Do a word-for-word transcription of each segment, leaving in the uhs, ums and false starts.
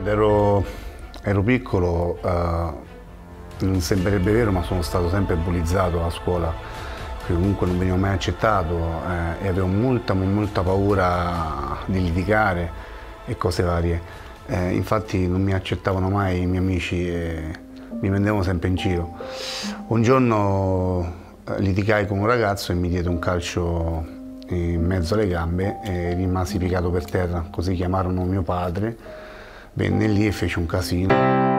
Quando ero, ero piccolo, eh, non sembrerebbe vero, ma sono stato sempre bullizzato a scuola, che comunque non venivo mai accettato eh, e avevo molta, molta paura di litigare e cose varie. Eh, infatti non mi accettavano mai i miei amici e mi prendevano sempre in giro. Un giorno eh, litigai con un ragazzo e mi diede un calcio in mezzo alle gambe e rimasi piegato per terra, così chiamarono mio padre, venne lì e fece un casino.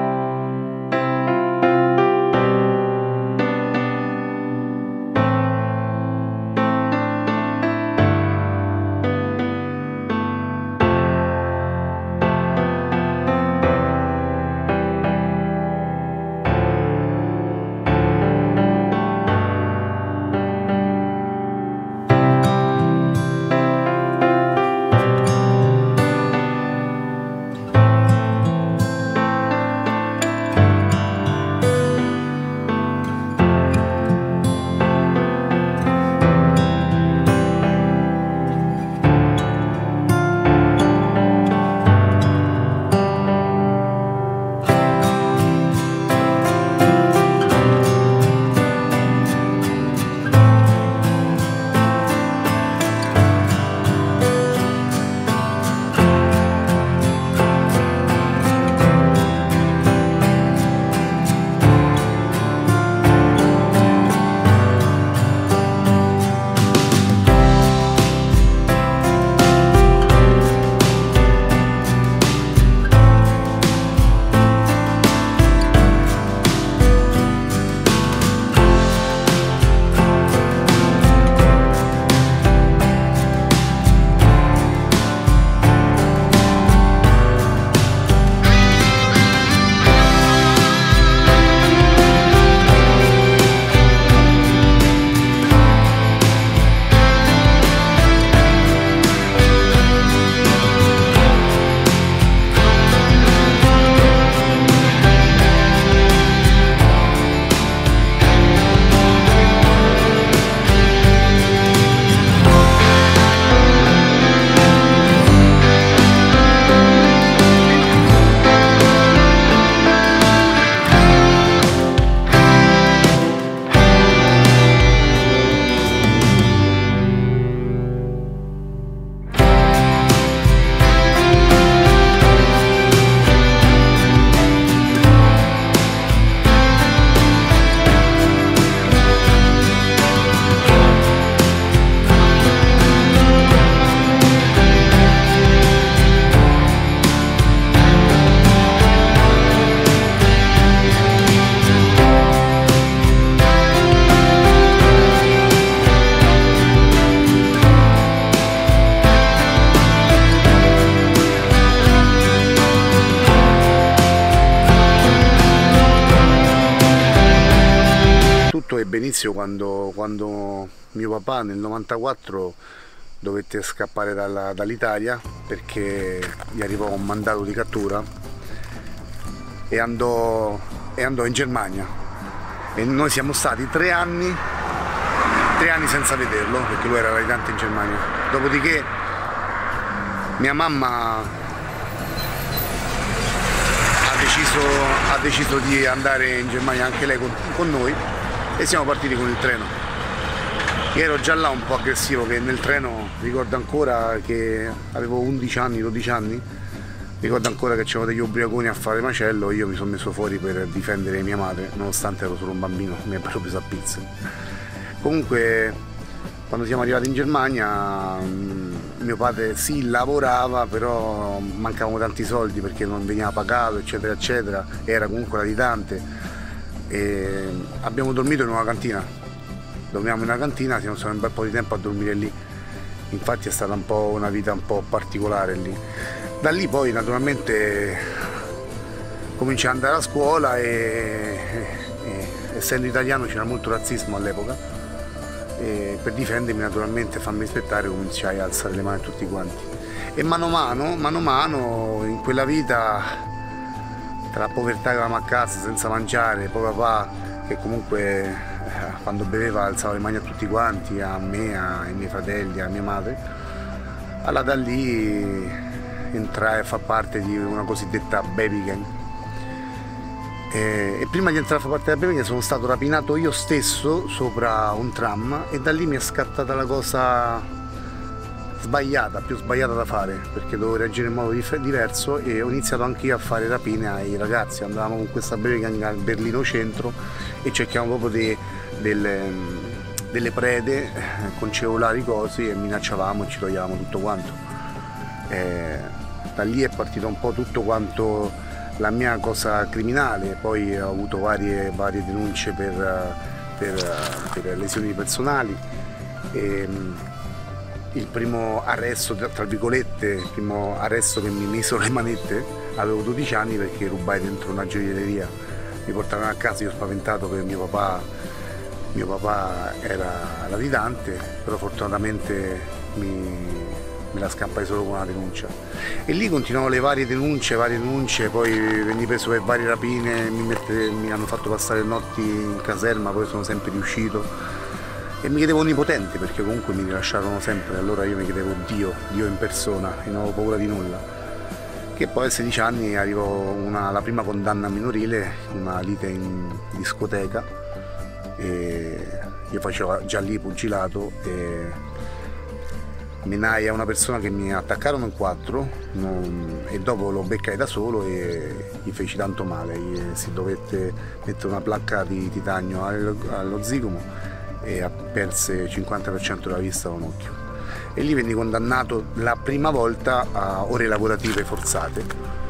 Tutto ebbe inizio quando, quando mio papà nel novantaquattro dovette scappare dall'Italia perché gli arrivò un mandato di cattura e andò, e andò in Germania, e noi siamo stati tre anni, tre anni senza vederlo perché lui era radicante in Germania. Dopodiché mia mamma ha deciso, ha deciso di andare in Germania anche lei con, con noi, e siamo partiti con il treno. Io ero già là un po' aggressivo, che nel treno ricordo ancora che avevo undici anni, dodici anni, ricordo ancora che c'erano degli ubriaconi a fare macello, io mi sono messo fuori per difendere mia madre, nonostante ero solo un bambino, mi avrebbero preso a pizze. Comunque quando siamo arrivati in Germania mio padre sì lavorava, però mancavano tanti soldi perché non veniva pagato eccetera eccetera, era comunque latitante. E abbiamo dormito in una cantina, dormiamo in una cantina, siamo stati un bel po' di tempo a dormire lì, infatti è stata un po' una vita un po' particolare lì. Da lì poi naturalmente cominciai ad andare a scuola e, e, e essendo italiano c'era molto razzismo all'epoca, e per difendermi naturalmente, farmi rispettare, cominciai a alzare le mani a tutti quanti, e mano a mano, mano a mano in quella vita, tra la povertà che avevamo a casa senza mangiare, poi papà che comunque eh, quando beveva alzava le mani a tutti quanti, a me, ai miei fratelli, a mia madre, allora da lì entrare a far parte di una cosiddetta baby gang. E, e prima di entrare a far parte della baby gang sono stato rapinato io stesso sopra un tram e da lì mi è scattata la cosa sbagliata, più sbagliata da fare, perché dovevo reagire in modo dif diverso e ho iniziato anche io a fare rapine ai ragazzi. Andavamo con questa baby gang a Berlino centro e cerchiamo proprio de, delle, delle prede con cellulari cosi e minacciavamo e ci togliavamo tutto quanto. E da lì è partito un po' tutto quanto la mia cosa criminale, poi ho avuto varie, varie denunce per, per, per lesioni personali. E, il primo arresto, tra virgolette, il primo arresto che mi misero le manette, avevo dodici anni perché rubai dentro una gioielleria. Mi portarono a casa, io spaventato perché mio papà, mio papà era latitante, però fortunatamente mi, me la scampai solo con una denuncia. E lì continuavo le varie denunce, varie denunce, poi venni preso per varie rapine, mi, mette, mi hanno fatto passare notti in caserma, poi sono sempre riuscito. E mi chiedevo onnipotente perché comunque mi rilasciarono sempre, allora io mi chiedevo Dio, Dio in persona, e non avevo paura di nulla. Che poi a sedici anni arrivò una, la prima condanna minorile, una lite in discoteca, e io facevo già lì pugilato e menai a una persona che mi attaccarono in quattro non, e dopo lo beccai da solo e gli feci tanto male, gli, si dovette mettere una placca di titanio allo, allo zigomo e perse il cinquanta per cento della vista da un occhio. E lì venni condannato la prima volta a ore lavorative forzate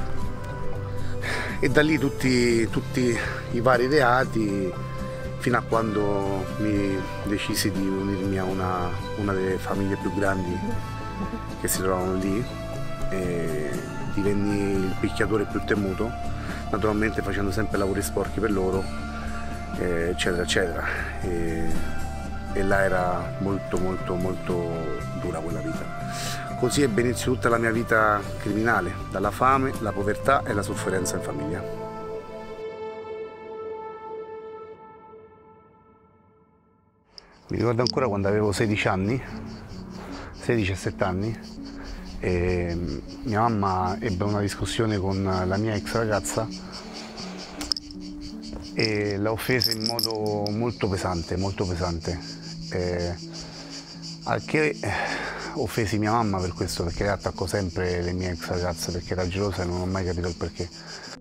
e da lì tutti, tutti i vari reati fino a quando mi decisi di unirmi a una, una delle famiglie più grandi che si trovavano lì e divenni il picchiatore più temuto, naturalmente facendo sempre lavori sporchi per loro, eccetera eccetera. E, e là era molto molto molto dura quella vita. Così ebbe inizio tutta la mia vita criminale, dalla fame, la povertà e la sofferenza in famiglia. Mi ricordo ancora quando avevo sedici anni, sedici diciassette anni, e mia mamma ebbe una discussione con la mia ex ragazza e la offese in modo molto pesante, molto pesante. Eh, al che offesi mia mamma per questo, perché lei attaccò sempre le mie ex ragazze perché era gelosa e non ho mai capito il perché.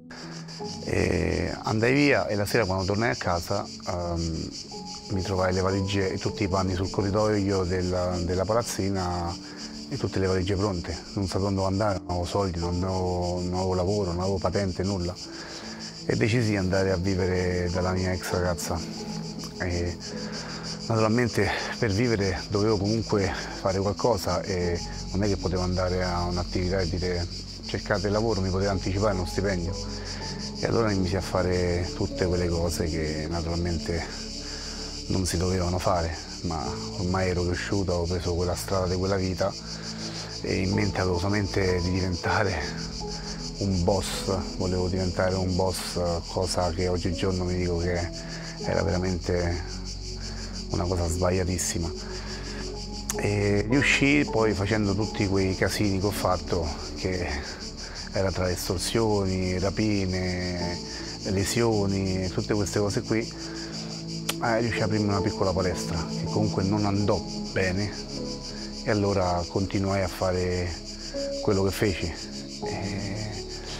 E andai via e la sera quando tornai a casa um, mi trovai le valigie e tutti i panni sul corridoio della, della palazzina e tutte le valigie pronte. Non sapevo dove andare, non avevo soldi, non avevo, non avevo lavoro, non avevo patente, nulla. E decisi di andare a vivere dalla mia ex ragazza. E naturalmente per vivere dovevo comunque fare qualcosa e non è che potevo andare a un'attività e dire cercate lavoro, mi poteva anticipare uno stipendio. E allora mi misi a fare tutte quelle cose che naturalmente non si dovevano fare, ma ormai ero cresciuto, avevo preso quella strada di quella vita e in mente avevo solamente di diventare un boss, volevo diventare un boss, cosa che oggigiorno mi dico che era veramente una cosa sbagliatissima. E riuscii poi facendo tutti quei casini che ho fatto, che era tra estorsioni, rapine, lesioni, tutte queste cose qui, eh, riuscii a aprirmi una piccola palestra che comunque non andò bene e allora continuai a fare quello che feci. E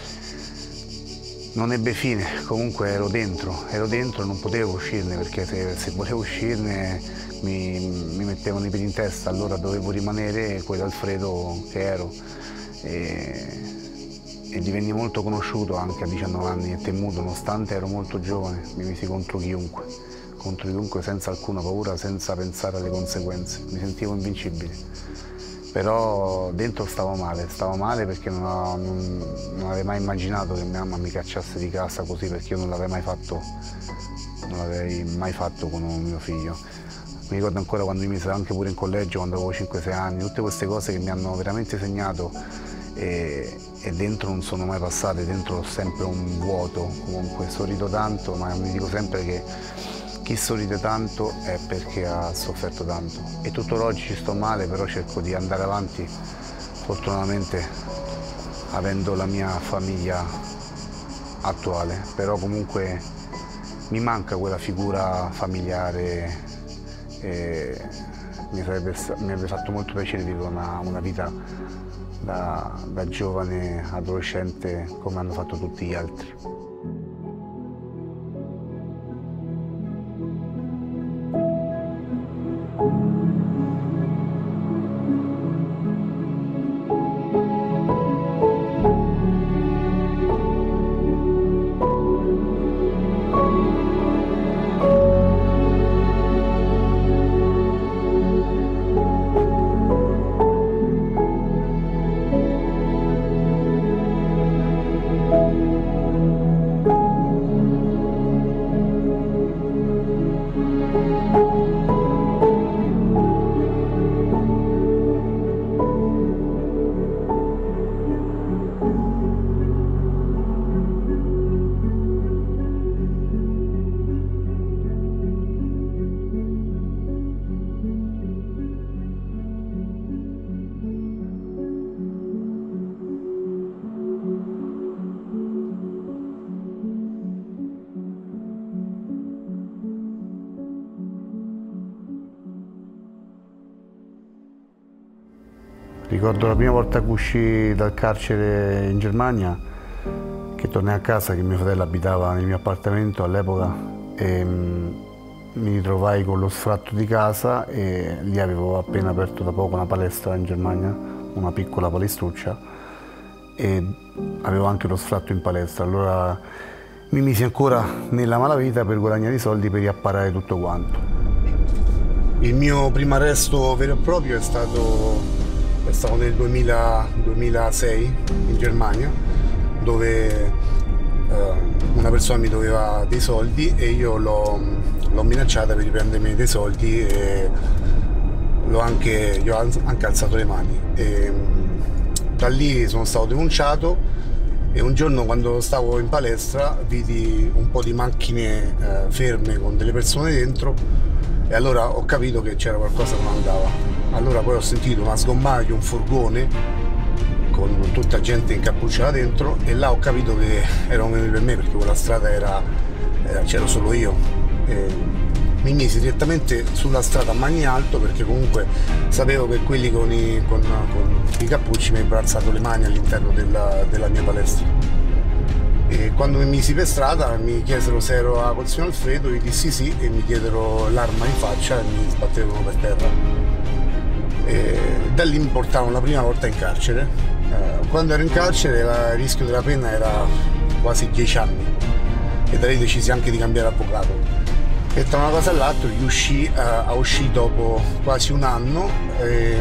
non ebbe fine, comunque ero dentro, ero dentro e non potevo uscirne perché se, se volevo uscirne mi, mi mettevano i piedi in testa, allora dovevo rimanere quell'Alfredo che ero. E, e divenni molto conosciuto anche a diciannove anni e temuto, nonostante ero molto giovane, mi misi contro chiunque, contro chiunque senza alcuna paura, senza pensare alle conseguenze, mi sentivo invincibile. Però dentro stavo male, stavo male perché non, ho, non, non avevo mai immaginato che mia mamma mi cacciasse di casa così, perché io non l'avevo mai fatto, non l'avevo mai fatto con un mio figlio. Mi ricordo ancora quando mi mise anche pure in collegio, quando avevo cinque sei anni, tutte queste cose che mi hanno veramente segnato e, e dentro non sono mai passate, dentro ho sempre un vuoto, comunque sorrido tanto, ma mi dico sempre che chi sorride tanto è perché ha sofferto tanto e tuttora oggi ci sto male, però cerco di andare avanti. Fortunatamente avendo la mia famiglia attuale, però comunque mi manca quella figura familiare e mi, sarebbe, mi avrebbe fatto molto piacere vivere una, una vita da, da giovane adolescente come hanno fatto tutti gli altri. Ricordo la prima volta che uscii dal carcere in Germania, che tornai a casa, che mio fratello abitava nel mio appartamento all'epoca e mi ritrovai con lo sfratto di casa e lì avevo appena aperto da poco una palestra in Germania, una piccola palestruccia, e avevo anche lo sfratto in palestra. Allora mi misi ancora nella malavita per guadagnare i soldi per riapparare tutto quanto. Il mio primo arresto vero e proprio è stato È stato nel duemila, duemilasei in Germania, dove eh, una persona mi doveva dei soldi e io l'ho minacciata per riprendermi dei soldi e l'ho anche, gli ho anche alzato le mani. E, da lì sono stato denunciato e un giorno, quando stavo in palestra, vidi un po' di macchine eh, ferme con delle persone dentro e allora ho capito che c'era qualcosa che non andava. Allora poi ho sentito una sgommata di un furgone con tutta gente incappucciata dentro e là ho capito che erano venuti per me, perché quella strada era, era c'ero solo io. E mi misi direttamente sulla strada a mani in alto, perché comunque sapevo che quelli con i, con, con i cappucci mi avrebbero alzato le mani all'interno della, della mia palestra. E quando mi misi per strada mi chiesero se ero a Col Signor Alfredo, io dissi sì e mi diedero l'arma in faccia e mi sbattevano per terra. E da lì mi portarono la prima volta in carcere. Eh, quando ero in carcere il rischio della pena era quasi dieci anni e da lì decisi anche di cambiare avvocato. E tra una cosa e l'altra riuscii eh, a uscire dopo quasi un anno e,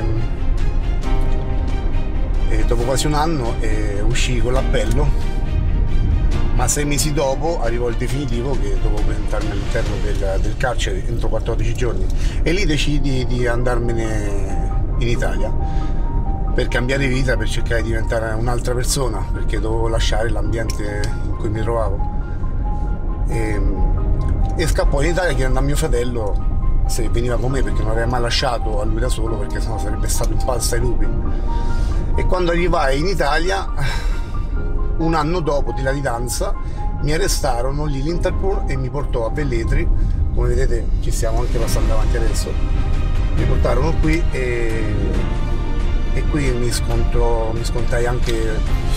e dopo quasi un anno e uscii con l'appello, ma sei mesi dopo arrivò il definitivo che dovevo presentarmi all'interno del, del carcere entro quattordici giorni e lì decidi di andarmene in Italia per cambiare vita, per cercare di diventare un'altra persona, perché dovevo lasciare l'ambiente in cui mi trovavo e, e scappò in Italia chiedendo a mio fratello se veniva con me, perché non aveva mai lasciato a lui da solo, perché sennò sarebbe stato in pasta ai lupi. E quando arrivai in Italia, un anno dopo di latitanza, mi arrestarono lì l'Interpol e mi portò a Velletri. Come vedete ci stiamo anche passando avanti adesso. Mi portarono qui e, e qui mi, scontro, mi scontrai anche eh,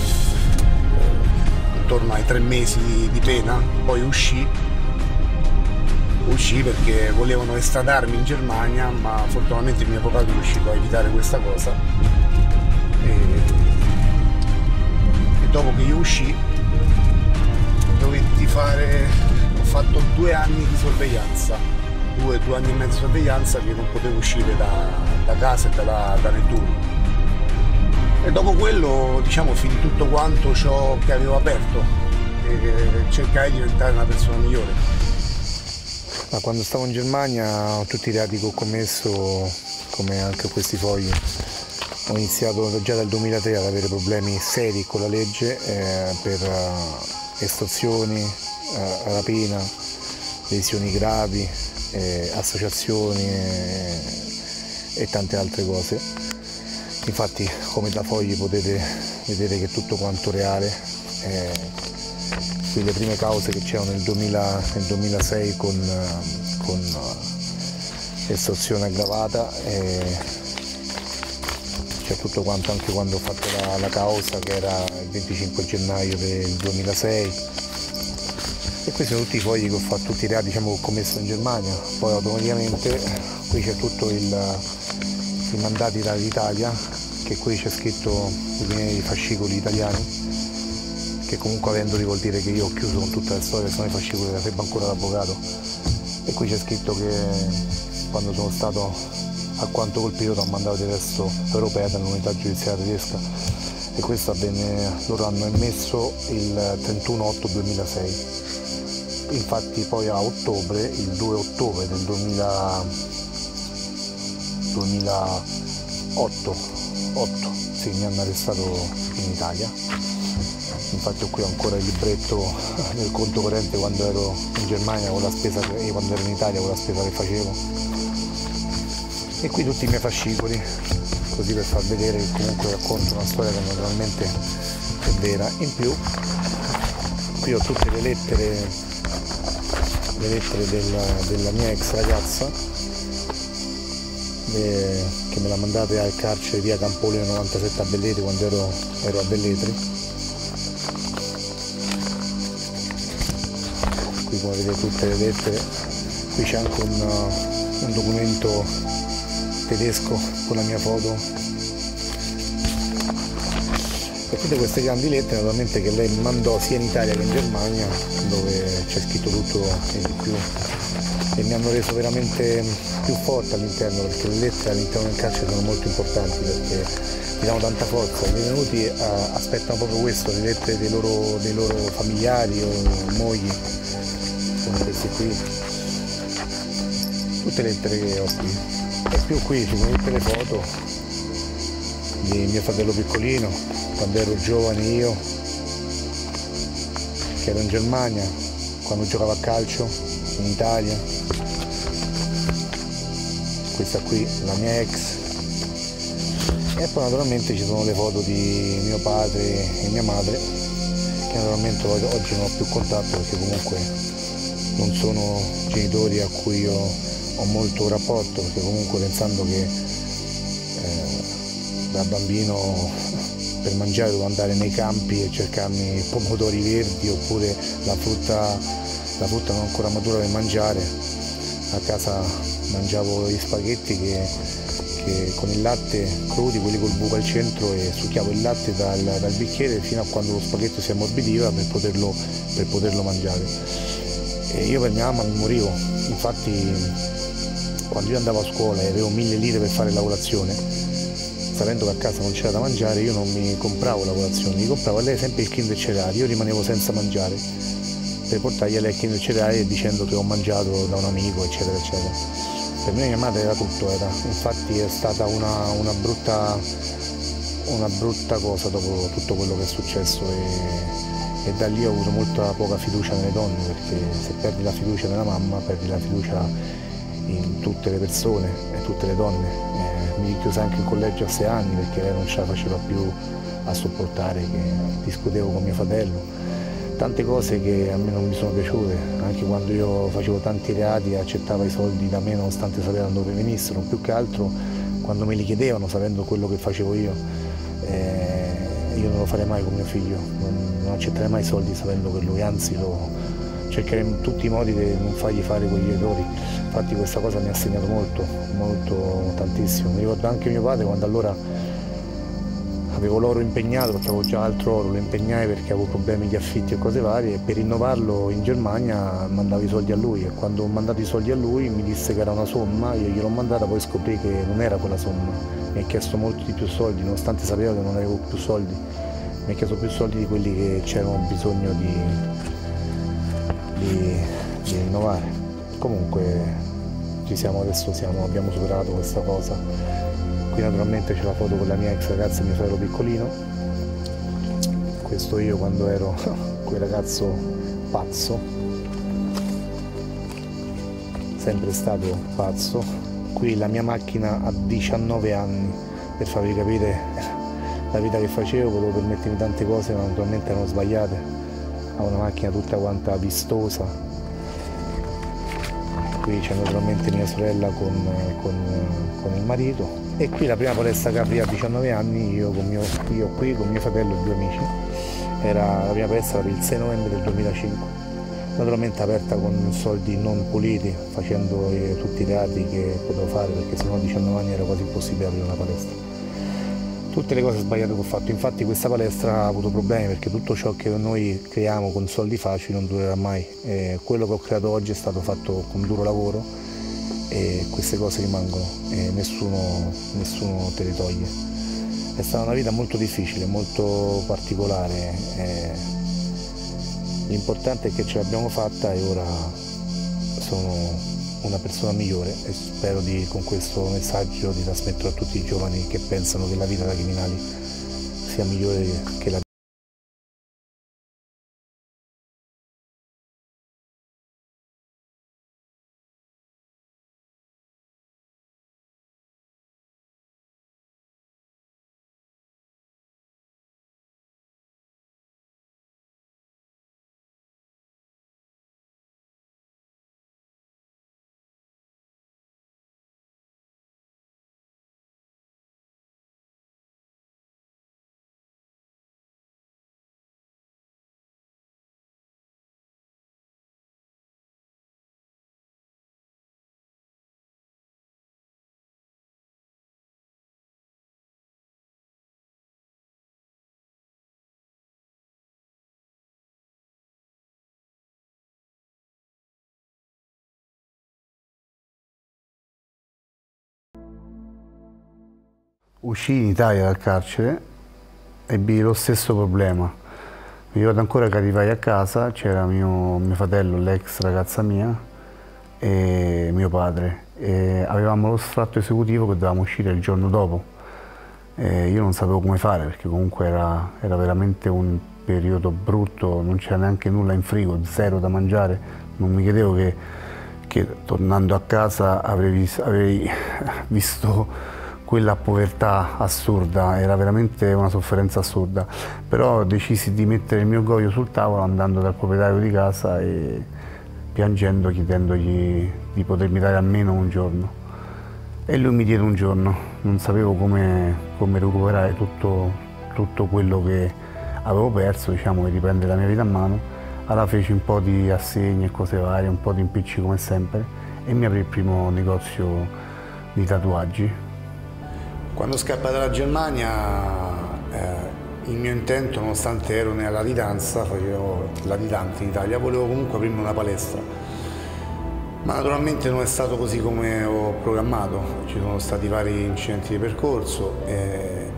intorno ai tre mesi di, di pena. Poi uscì, uscì perché volevano estradarmi in Germania, ma fortunatamente il mio avvocato è riuscito a evitare questa cosa. E, e dopo che io uscì dovetti fare, ho fatto due anni di sorveglianza. Due, due anni e mezzo di sorveglianza, che non potevo uscire da, da casa e da, da Nettuno. E dopo quello, diciamo, finì tutto quanto ciò che avevo aperto e cercai di diventare una persona migliore. Ma quando stavo in Germania, tutti i reati che ho commesso, come anche questi fogli, ho iniziato già dal duemilatré ad avere problemi seri con la legge eh, per uh, estorsioni, uh, rapina, lesioni gravi, eh, associazioni eh, e tante altre cose. Infatti come da fogli potete vedere che è tutto quanto reale. Eh, qui le prime cause che c'erano nel, nel duemilasei con, con estorsione aggravata, eh, c'è tutto quanto anche quando ho fatto la, la causa, che era il venticinque gennaio del duemilasei, e questi sono tutti i fogli che ho fatto, tutti i reati, diciamo, che ho commesso in Germania. Poi automaticamente qui c'è tutto il, i mandati dall'Italia, che qui c'è scritto i miei fascicoli italiani, che comunque avendoli vuol dire che io ho chiuso con tutta la storia, sono i fascicoli che serve ancora l'avvocato. E qui c'è scritto che quando sono stato alquanto colpito da un mandato di arresto europeo dall'unità giudiziaria tedesca, e questo avvenne, loro hanno emesso il trentuno otto duemilasei. Infatti poi a ottobre, il due ottobre del duemila, duemilaotto, otto, sì, mi hanno arrestato in Italia. Infatti ho qui ancora il libretto del conto corrente quando ero in Germania con la spesa che, e quando ero in Italia con la spesa che facevo. E qui tutti i miei fascicoli, così per far vedere che comunque racconto una storia che naturalmente è vera. In più qui ho tutte le lettere, le lettere della, della mia ex ragazza, le, che me l'ha mandata al carcere via Campolino novantasette a Belletri quando ero, ero a Belletri. Qui come vedete tutte le lettere, qui c'è anche un, un documento tedesco con la mia foto, e tutte queste grandi lettere naturalmente che lei mi mandò sia in Italia che in Germania, dove c'è scritto tutto e di più, e mi hanno reso veramente più forte all'interno, perché le lettere all'interno del carcere sono molto importanti, perché mi danno tanta forza. I detenuti eh, aspettano proprio questo, le lettere dei loro, dei loro familiari o mogli, come queste qui, tutte le lettere che ho qui. E più qui ci sono tutte le foto di mio fratello piccolino, quando ero giovane io, che ero in Germania, quando giocavo a calcio in Italia. Questa qui la mia ex, e poi naturalmente ci sono le foto di mio padre e mia madre, che naturalmente oggi non ho più contatto, perché comunque non sono genitori a cui io ho molto rapporto, perché comunque pensando che eh, da bambino per mangiare dovevo andare nei campi e cercarmi pomodori verdi oppure la frutta, la frutta non ancora matura per mangiare, a casa mangiavo gli spaghetti che, che con il latte crudi, quelli col buco al centro, e succhiavo il latte dal, dal bicchiere fino a quando lo spaghetto si ammorbidiva per poterlo, per poterlo mangiare. E io per mia mamma mi morivo. Infatti quando io andavo a scuola e avevo mille lire per fare la colazione, sapendo che a casa non c'era da mangiare, io non mi compravo la colazione, mi compravo a lei sempre il Kinder cereali, io rimanevo senza mangiare per portargli a lei il Kinder cereali dicendo che ho mangiato da un amico, eccetera eccetera. Per me mia madre era tutto, era, infatti è stata una, una, brutta, una brutta cosa dopo tutto quello che è successo, e, e da lì ho avuto molta poca fiducia nelle donne, perché se perdi la fiducia nella mamma perdi la fiducia in tutte le persone e tutte le donne. Eh, mi chiusa anche in collegio a sei anni perché lei non ce la faceva più a sopportare, che discutevo con mio fratello, tante cose che a me non mi sono piaciute. Anche quando io facevo tanti reati accettava i soldi da me nonostante sapeva da dove venissero, più che altro quando me li chiedevano sapendo quello che facevo io. Eh, io non lo farei mai con mio figlio, non, non accetterei mai soldi sapendo che lui, anzi lo cercherei in tutti i modi di non fargli fare quegli errori. Infatti questa cosa mi ha segnato molto, molto, tantissimo. Mi ricordo anche mio padre quando allora avevo l'oro impegnato, perché avevo già altro oro, lo impegnai perché avevo problemi di affitti e cose varie, e per rinnovarlo in Germania mandavo i soldi a lui, e quando ho mandato i soldi a lui mi disse che era una somma, io gliel'ho mandata, poi scoprì che non era quella somma, mi ha chiesto molti di più soldi, nonostante sapeva che non avevo più soldi, mi ha chiesto più soldi di quelli che c'erano bisogno di, di, di rinnovare. Comunque ci siamo adesso, siamo, abbiamo superato questa cosa. Qui naturalmente c'è la foto con la mia ex ragazza e mio fratello piccolino. Questo io quando ero quel ragazzo pazzo, sempre stato pazzo. Qui la mia macchina ha diciannove anni, per farvi capire la vita che facevo, potevo permettermi tante cose ma naturalmente erano sbagliate. Avevo una macchina tutta quanta vistosa. Qui c'è naturalmente mia sorella con, con, con il marito, e qui la prima palestra che aprì a diciannove anni, io, con mio, io qui con mio fratello e due amici. Era la prima palestra per il sei novembre del duemilacinque, naturalmente aperta con soldi non puliti, facendo eh, tutti i reati che potevo fare, perché sennò a diciannove anni era quasi impossibile aprire una palestra. Tutte le cose sbagliate che ho fatto, infatti questa palestra ha avuto problemi perché tutto ciò che noi creiamo con soldi facili non durerà mai. E quello che ho creato oggi è stato fatto con duro lavoro e queste cose rimangono e nessuno, nessuno te le toglie. È stata una vita molto difficile, molto particolare. L'importante è che ce l'abbiamo fatta e ora sono una persona migliore e spero di, con questo messaggio, di trasmetterlo a tutti i giovani che pensano che la vita da criminali sia migliore che la vita. Uscii in Italia dal carcere, ebbi lo stesso problema. Mi ricordo ancora che arrivai a casa, c'era mio, mio fratello, l'ex ragazza mia e mio padre. E avevamo lo sfratto esecutivo che dovevamo uscire il giorno dopo. E io non sapevo come fare perché comunque era, era veramente un periodo brutto, non c'era neanche nulla in frigo, zero da mangiare. Non mi credevo che, che tornando a casa avrei, avrei visto quella povertà assurda, era veramente una sofferenza assurda, però decisi di mettere il mio goio sul tavolo andando dal proprietario di casa e piangendo chiedendogli di potermi dare almeno un giorno. E lui mi diede un giorno, non sapevo come, come recuperare tutto, tutto quello che avevo perso, diciamo, e riprendere la mia vita a mano. Allora feci un po' di assegni e cose varie, un po' di impicci come sempre, e mi aprì il primo negozio di tatuaggi. Quando scappai dalla Germania, eh, il mio intento, nonostante ero nella latitanza, facevo latitante in Italia, volevo comunque aprirmi una palestra. Ma naturalmente non è stato così come ho programmato, ci sono stati vari incidenti di percorso, e,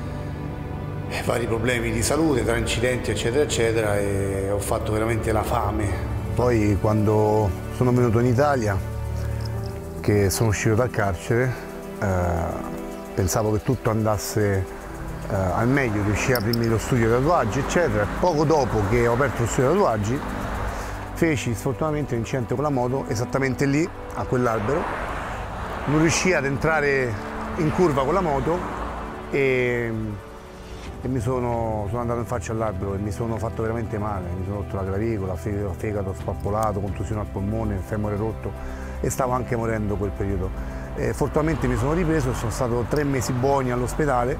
e vari problemi di salute, tra incidenti eccetera eccetera, e ho fatto veramente la fame. Poi quando sono venuto in Italia, che sono uscito dal carcere, eh, pensavo che tutto andasse eh, al meglio, riuscii a aprirmi lo studio di tatuaggi, eccetera. Poco dopo che ho aperto lo studio di tatuaggi, feci sfortunatamente un incidente con la moto, esattamente lì, a quell'albero. Non riuscii ad entrare in curva con la moto e, e mi sono, sono andato in faccia all'albero e mi sono fatto veramente male. Mi sono rotto la clavicola, fegato spappolato, contusione al polmone, femore rotto, e stavo anche morendo quel periodo. Eh, fortunatamente mi sono ripreso, sono stato tre mesi buoni all'ospedale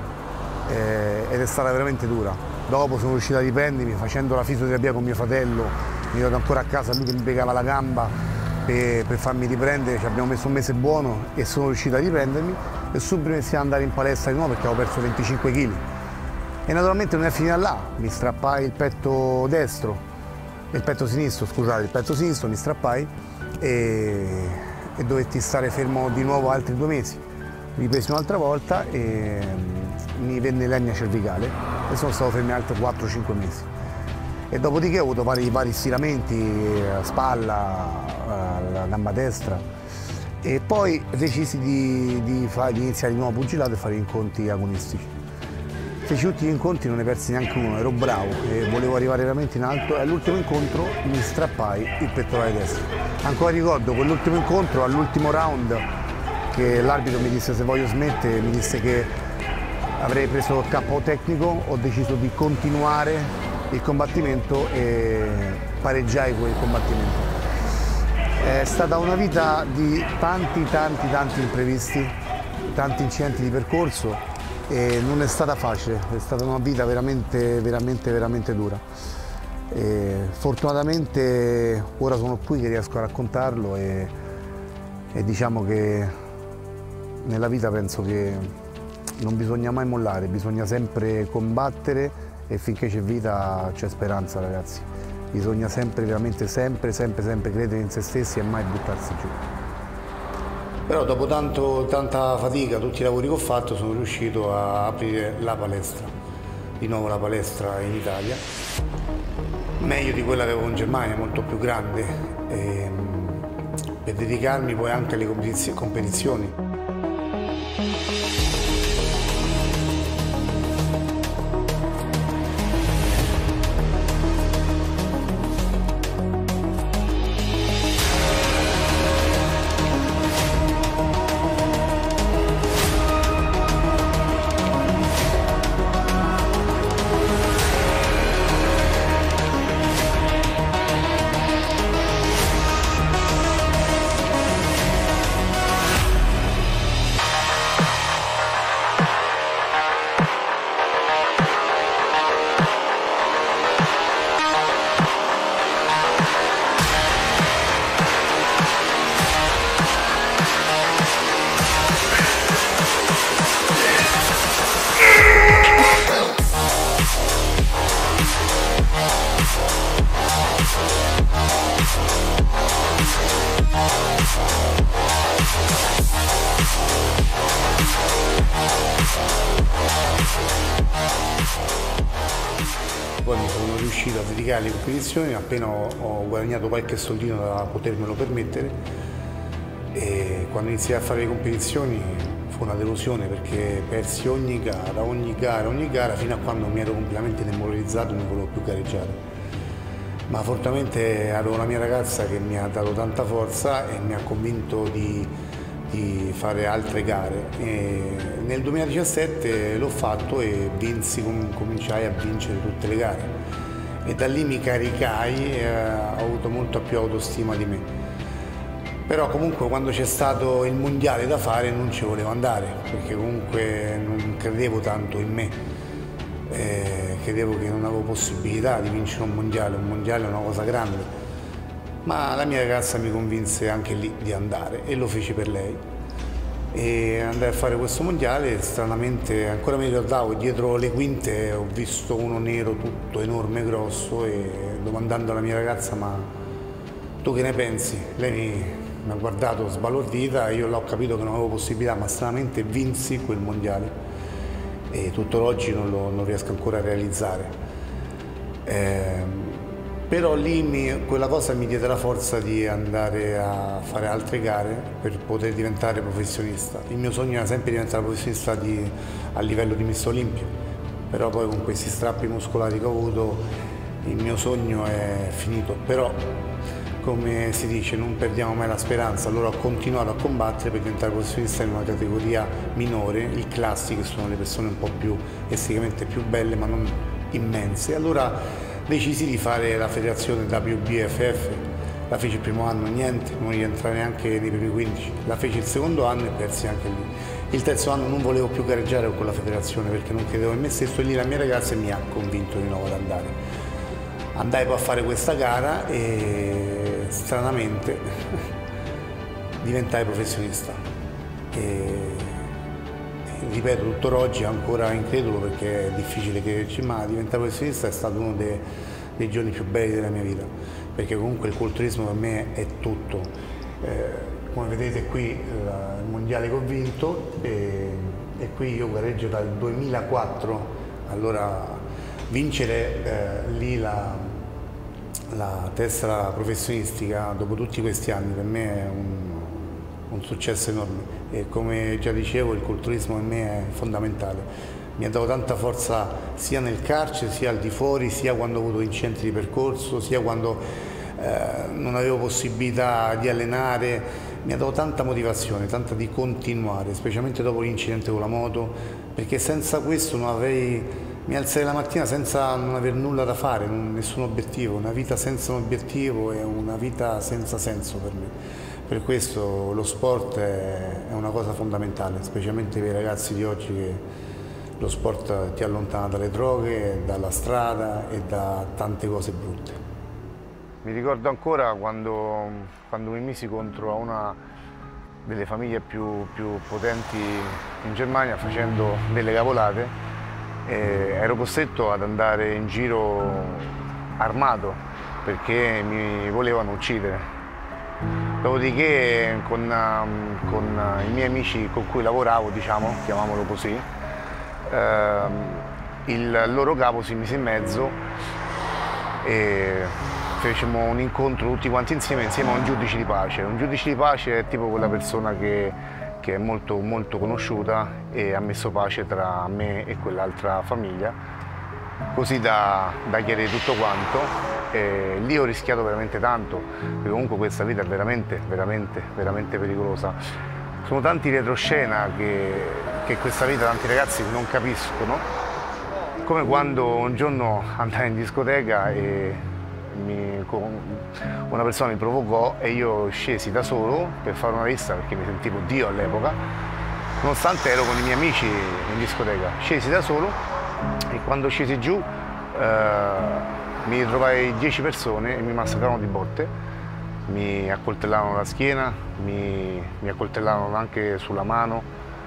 eh, ed è stata veramente dura. Dopo sono riuscito a riprendermi facendo la fisioterapia con mio fratello, mi ricordo ancora a casa lui che mi piegava la gamba per, per farmi riprendere, ci abbiamo messo un mese buono e sono riuscito a riprendermi e subito iniziai ad andare in palestra di nuovo perché avevo perso venticinque chili. E naturalmente non è finita là, mi strappai il petto destro, il petto sinistro, scusate, il petto sinistro mi strappai e... e dovetti stare fermo di nuovo altri due mesi. Ripresi un'altra volta e mi venne l'ernia cervicale e sono stato fermo altri quattro cinque mesi. E dopodiché ho avuto vari, vari stiramenti, a spalla, alla gamba destra, e poi decisi di, di, fare, di iniziare di nuovo pugilato e fare incontri agonistici. Feci tutti gli incontri, non ne persi neanche uno, ero bravo e volevo arrivare veramente in alto, e all'ultimo incontro mi strappai il pettorale destro. Ancora ricordo quell'ultimo incontro, all'ultimo round perché l'arbitro mi disse se voglio smettere, mi disse che avrei preso il K O tecnico, ho deciso di continuare il combattimento e pareggiai quel combattimento. È stata una vita di tanti tanti tanti imprevisti, tanti incidenti di percorso e non è stata facile, è stata una vita veramente veramente veramente dura. E fortunatamente ora sono qui che riesco a raccontarlo e, e diciamo che nella vita penso che non bisogna mai mollare, bisogna sempre combattere e finché c'è vita c'è speranza, ragazzi. Bisogna sempre, veramente sempre, sempre, sempre credere in se stessi e mai buttarsi giù. Però dopo tanto, tanta fatica, tutti i lavori che ho fatto, sono riuscito a aprire la palestra, di nuovo la palestra in Italia, meglio di quella che avevo in Germania, molto più grande, e, per dedicarmi poi anche alle competizioni. Poi mi sono riuscito a dedicare alle competizioni, appena ho, ho guadagnato qualche soldino da potermelo permettere, e quando iniziai a fare le competizioni fu una delusione perché persi ogni gara, ogni gara, ogni gara, fino a quando mi ero completamente demoralizzato e non volevo più gareggiare. Ma fortunatamente avevo la mia ragazza che mi ha dato tanta forza e mi ha convinto di, di fare altre gare. E nel duemiladiciassette l'ho fatto e vinsi, cominciai a vincere tutte le gare e da lì mi caricai e ho avuto molta più autostima di me. Però comunque quando c'è stato il mondiale da fare non ci volevo andare perché comunque non credevo tanto in me, eh, credevo che non avevo possibilità di vincere un mondiale, un mondiale è una cosa grande. Ma la mia ragazza mi convinse anche lì di andare e lo feci per lei. E andai a fare questo mondiale, stranamente ancora mi ricordavo, dietro le quinte ho visto uno nero tutto enorme, grosso, e domandando alla mia ragazza ma tu che ne pensi? Lei mi, mi ha guardato sbalordita e io l'ho capito che non avevo possibilità, ma stranamente vinsi quel mondiale e tutt'oggi non, lo, non riesco ancora a realizzare. Eh, Però lì mi, quella cosa mi diede la forza di andare a fare altre gare per poter diventare professionista. Il mio sogno era sempre diventare professionista di, a livello di Miss Olimpia, però poi con questi strappi muscolari che ho avuto il mio sogno è finito. Però, come si dice, non perdiamo mai la speranza, allora ho continuato a combattere per diventare professionista in una categoria minore, il classi, che sono le persone un po' più esteticamente più belle ma non immense. Allora decisi di fare la federazione W B F F, la feci il primo anno, niente, non rientrare neanche nei primi quindici, la feci il secondo anno e persi anche lì. Il terzo anno non volevo più gareggiare con la federazione perché non credevo in me stesso e lì la mia ragazza mi ha convinto di nuovo ad andare. Andai poi a fare questa gara e stranamente diventai professionista. E, ripeto, tuttora oggi è ancora incredulo perché è difficile crederci, ma diventare professionista è stato uno dei, dei giorni più belli della mia vita, perché comunque il culturismo per me è tutto. Eh, come vedete qui la, il mondiale che ho vinto e, e qui io gareggio dal duemilaquattro, allora vincere eh, lì la, la tessera professionistica dopo tutti questi anni per me è un, un successo enorme. E come già dicevo, il culturismo per me è fondamentale, mi ha dato tanta forza sia nel carcere sia al di fuori, sia quando ho avuto incidenti di percorso, sia quando eh, non avevo possibilità di allenare, mi ha dato tanta motivazione, tanta di continuare, specialmente dopo l'incidente con la moto, perché senza questo non avrei, mi alzerei la mattina senza non aver nulla da fare, non, nessun obiettivo. Una vita senza un obiettivo è una vita senza senso per me. Per questo lo sport è, è una cosa fondamentale, specialmente per i ragazzi di oggi, che lo sport ti allontana dalle droghe, dalla strada e da tante cose brutte. Mi ricordo ancora quando, quando mi misi contro una delle famiglie più, più potenti in Germania facendo delle cavolate, e ero costretto ad andare in giro armato perché mi volevano uccidere. Dopodiché con, con i miei amici con cui lavoravo, diciamo, chiamiamolo così, eh, il loro capo si mise in mezzo e fecimo un incontro tutti quanti insieme, insieme a un giudice di pace. Un giudice di pace è tipo quella persona che, che è molto, molto conosciuta e ha messo pace tra me e quell'altra famiglia, così da, da chiarire tutto quanto. E lì ho rischiato veramente tanto, perché comunque questa vita è veramente, veramente, veramente pericolosa. Sono tanti retroscena che, che questa vita tanti ragazzi non capiscono, come quando un giorno andai in discoteca e mi, una persona mi provocò e io scesi da solo per fare una rissa perché mi sentivo Dio all'epoca, nonostante ero con i miei amici in discoteca. Scesi da solo e quando scesi giù eh, mi ritrovai dieci persone e mi massacrarono di botte, mi accoltellarono la schiena, mi, mi accoltellarono anche sulla mano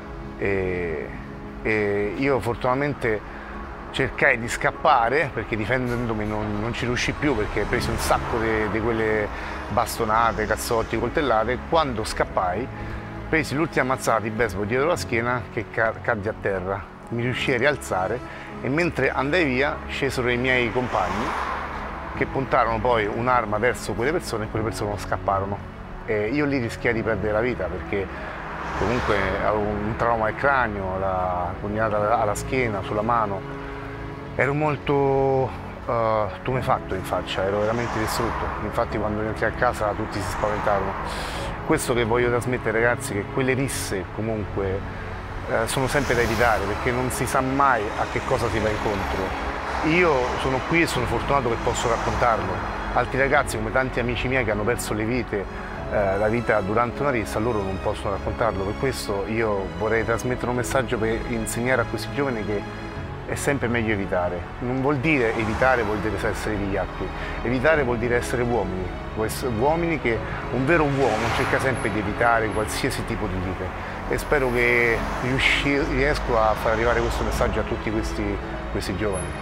e, e io fortunatamente cercai di scappare perché difendendomi non, non ci riuscì più, perché presi un sacco di quelle bastonate, cazzotti, coltellate. Quando scappai presi l'ultima mazzata di baseball dietro la schiena che cadde a terra, mi riuscii a rialzare e mentre andai via scesero i miei compagni che puntarono poi un'arma verso quelle persone e quelle persone scapparono. E io lì rischiai di perdere la vita perché comunque avevo un trauma al cranio, la pugnalata alla schiena, sulla mano. Ero molto uh, tumefatto in faccia, ero veramente distrutto. Infatti quando entrai a casa tutti si spaventarono. Questo che voglio trasmettere, ragazzi, che quelle risse comunque uh, sono sempre da evitare perché non si sa mai a che cosa si va incontro. Io sono qui e sono fortunato che posso raccontarlo. Altri ragazzi, come tanti amici miei che hanno perso le vite, eh, la vita durante una rissa, loro non possono raccontarlo. Per questo io vorrei trasmettere un messaggio per insegnare a questi giovani che è sempre meglio evitare. Non vuol dire evitare, vuol dire essere vigliacchi. Evitare vuol dire essere uomini, uomini che un vero uomo cerca sempre di evitare qualsiasi tipo di lite. E spero che riusci, riesco a far arrivare questo messaggio a tutti questi, questi giovani.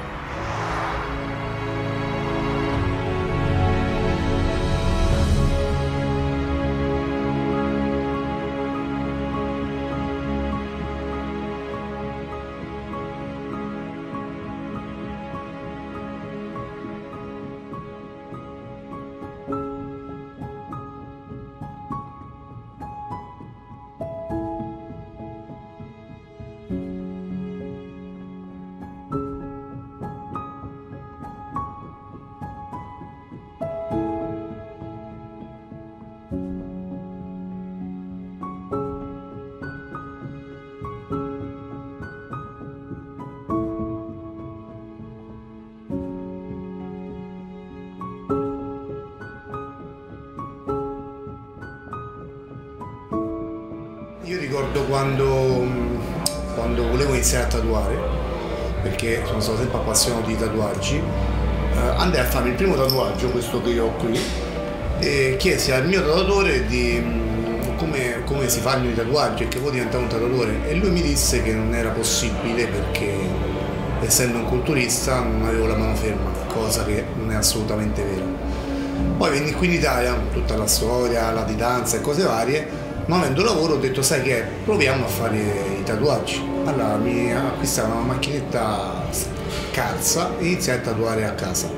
Io ricordo quando, quando volevo iniziare a tatuare, perché sono stato sempre appassionato di tatuaggi, eh, andai a farmi il primo tatuaggio, questo che io ho qui, e chiesi al mio tatuatore di mh, come, come si fanno i tatuaggi e che vuoi diventare un tatuatore, e lui mi disse che non era possibile perché essendo un culturista non avevo la mano ferma, cosa che non è assolutamente vera. Poi venni qui in Italia, tutta la storia, la didanza e cose varie. Non avendo lavoro ho detto, sai che è, proviamo a fare i tatuaggi. Allora mi acquistai una macchinetta scarsa e iniziai a tatuare a casa.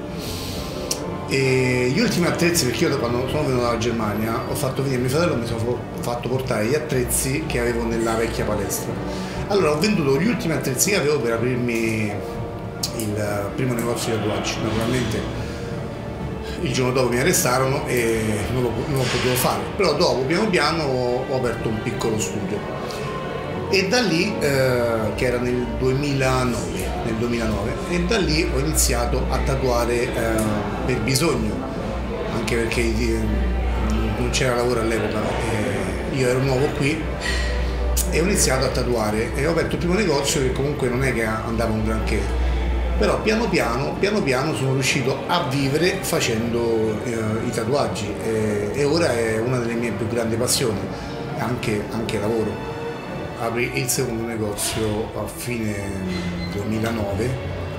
E gli ultimi attrezzi, perché io quando sono venuto dalla Germania ho fatto venire mio fratello, mi sono fatto portare gli attrezzi che avevo nella vecchia palestra. Allora ho venduto gli ultimi attrezzi che avevo per aprirmi il primo negozio di tatuaggi. Naturalmente il giorno dopo mi arrestarono e non lo, non lo potevo fare, però dopo piano piano ho aperto un piccolo studio e da lì, eh, che era nel duemilanove, nel duemilanove, e da lì ho iniziato a tatuare eh, per bisogno, anche perché eh, non c'era lavoro all'epoca, eh, io ero nuovo qui e ho iniziato a tatuare e ho aperto il primo negozio che comunque non è che andava un granché, però piano piano, piano piano sono riuscito a vivere facendo eh, i tatuaggi e, e ora è una delle mie più grandi passioni, anche, anche lavoro. Aprì il secondo negozio a fine duemilanove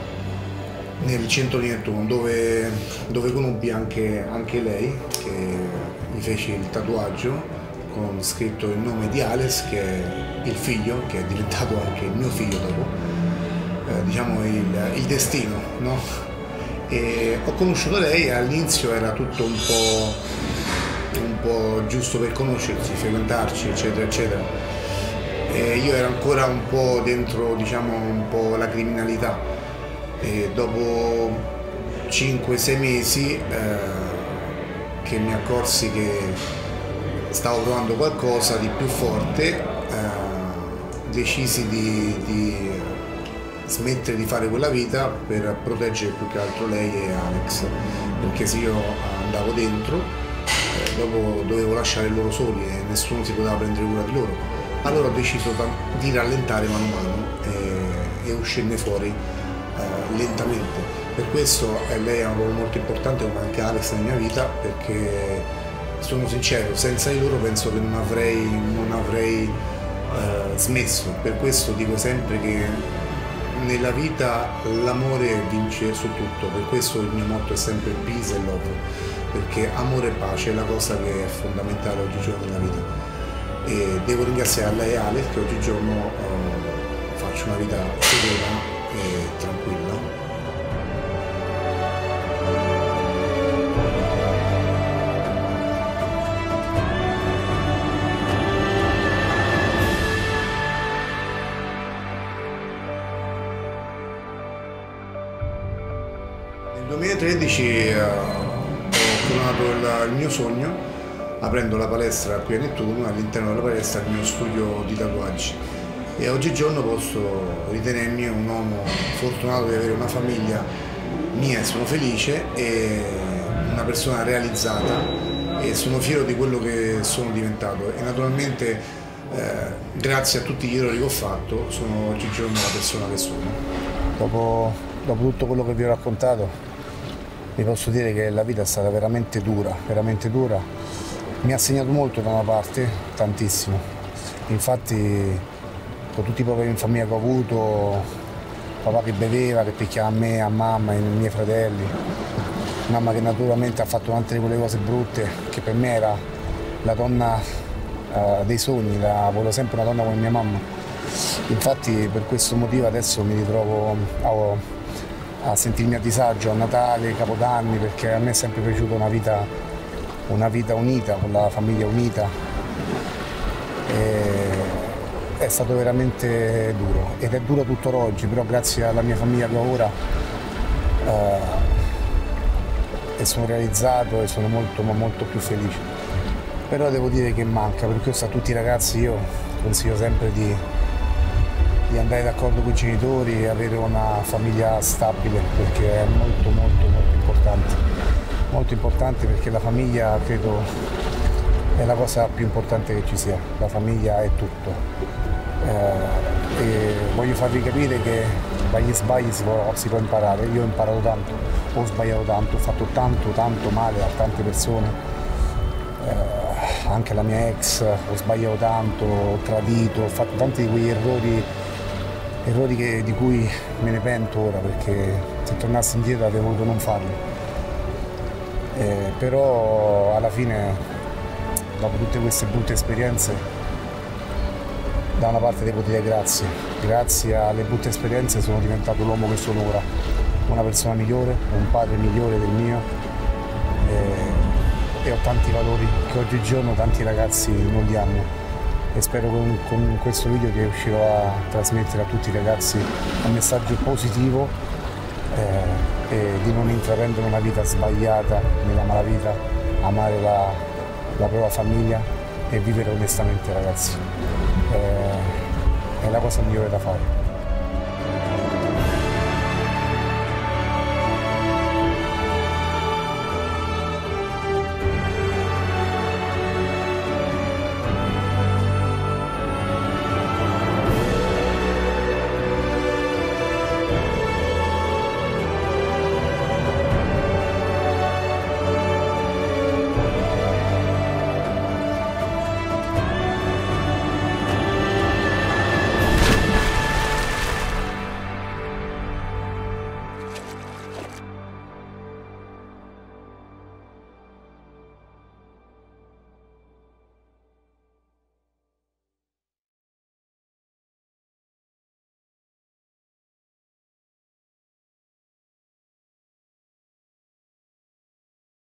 nel centro di Nettuno, dove, dove conobbi anche, anche lei, che mi fece il tatuaggio con scritto il nome di Alex, che è il figlio, che è diventato anche il mio figlio dopo, eh, diciamo il, il destino, no? E ho conosciuto lei e all'inizio era tutto un po', un po' giusto per conoscersi, frequentarci, eccetera, eccetera. E io ero ancora un po' dentro, diciamo, un po' la criminalità e dopo cinque sei mesi eh, che mi accorsi che stavo provando qualcosa di più forte, eh, decisi di, di smettere di fare quella vita per proteggere più che altro lei e Alex, perché se io andavo dentro eh, dopo dovevo lasciare loro soli e nessuno si poteva prendere cura di loro. Allora ho deciso di rallentare mano a mano e, e uscirne fuori eh, lentamente. Per questo eh, lei ha un ruolo molto importante, come anche Alex nella mia vita, perché sono sincero, senza di loro penso che non avrei, non avrei eh, smesso. Per questo dico sempre che nella vita l'amore vince su tutto, per questo il mio motto è sempre peace and love, perché amore e pace è la cosa che è fondamentale oggigiorno nella vita. E devo ringraziare lei e Alex che oggigiorno eh, faccio una vita serena e tranquilla. Nel duemilatredici eh, ho coronato il, il mio sogno aprendo la palestra qui a Nettuno, all'interno della palestra il mio studio di tatuaggi, e oggigiorno posso ritenermi un uomo fortunato di avere una famiglia mia e sono felice, e una persona realizzata, e sono fiero di quello che sono diventato e naturalmente eh, grazie a tutti gli errori che ho fatto sono oggigiorno la persona che sono. Dopo, dopo tutto quello che vi ho raccontato vi posso dire che la vita è stata veramente dura, veramente dura. Mi ha segnato molto da una parte, tantissimo. Infatti con tutti i problemi in famiglia che ho avuto, papà che beveva, che picchiava a me, a mamma, ai miei fratelli, mamma che naturalmente ha fatto tante di quelle cose brutte, che per me era la donna uh, dei sogni, la, volevo sempre una donna come mia mamma. Infatti per questo motivo adesso mi ritrovo a, a sentirmi a disagio a Natale, Capodanni, perché a me è sempre piaciuta una vita una vita unita, con la famiglia unita. E è stato veramente duro ed è duro tuttora oggi, però grazie alla mia famiglia che ho ora eh, e sono realizzato e sono molto, molto più felice. Però devo dire che manca, per questo a tutti i ragazzi io consiglio sempre di, di andare d'accordo con i genitori e avere una famiglia stabile, perché è molto molto molto importante. Molto importante perché la famiglia credo è la cosa più importante che ci sia, la famiglia è tutto. Eh, e voglio farvi capire che dagli sbagli si può, si può imparare. Io ho imparato tanto, ho sbagliato tanto, ho fatto tanto tanto male a tante persone, eh, anche la mia ex, ho sbagliato tanto, ho tradito, ho fatto tanti di quegli errori, errori che, di cui me ne pento ora, perché se tornassi indietro avrei voluto non farli. Eh, però alla fine, dopo tutte queste brutte esperienze, da una parte devo dire grazie, grazie alle brutte esperienze sono diventato l'uomo che sono ora, una persona migliore, un padre migliore del mio, e, e ho tanti valori che oggigiorno tanti ragazzi non li hanno, e spero con, con questo video che riuscirò a trasmettere a tutti i ragazzi un messaggio positivo. Eh, e di non intraprendere una vita sbagliata nella malavita, amare la, la propria famiglia e vivere onestamente, ragazzi. È, è la cosa migliore da fare.